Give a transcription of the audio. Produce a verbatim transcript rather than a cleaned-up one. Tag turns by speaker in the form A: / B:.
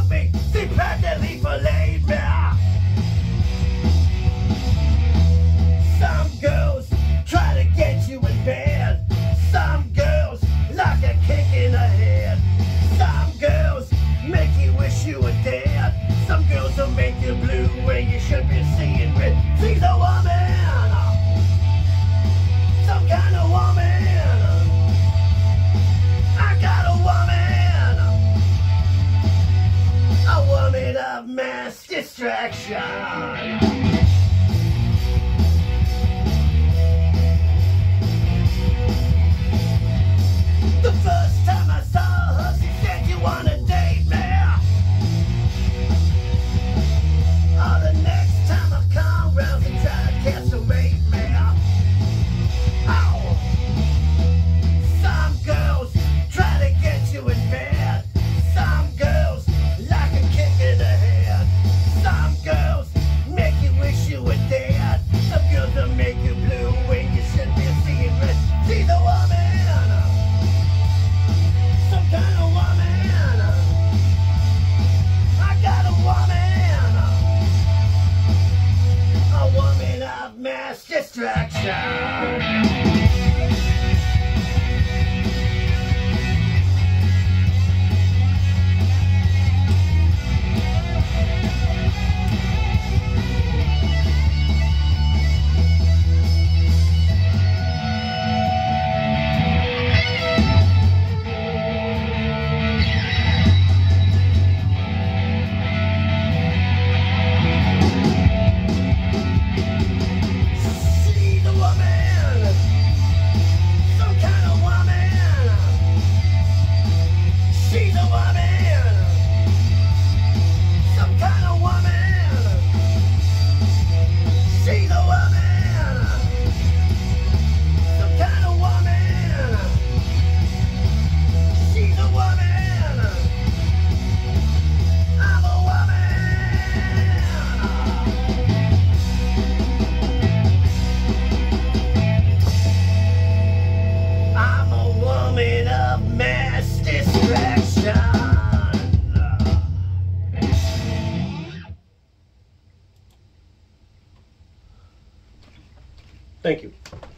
A: wrong me, sie practically forlaid me. Some girls try to get you in bed. Some girls like a kick in the head. Some girls make you wish you were dead. Some girls will make you blue when you should be seeing red. She's a woman, some kind of woman. I got a woman, a woman of mass distraction. The first time I saw her, she said, "You wanna date me?" Oh, the next time I come round, she try to castrate me. Oh, some girls try to get you in bed. Some girls like a kick in the head. Some girls make you wish you were dead. Some girls will make you blue when you should be seeing red. She's a woman, some kind of woman. I got a woman, a woman of mass distraction. Thank you.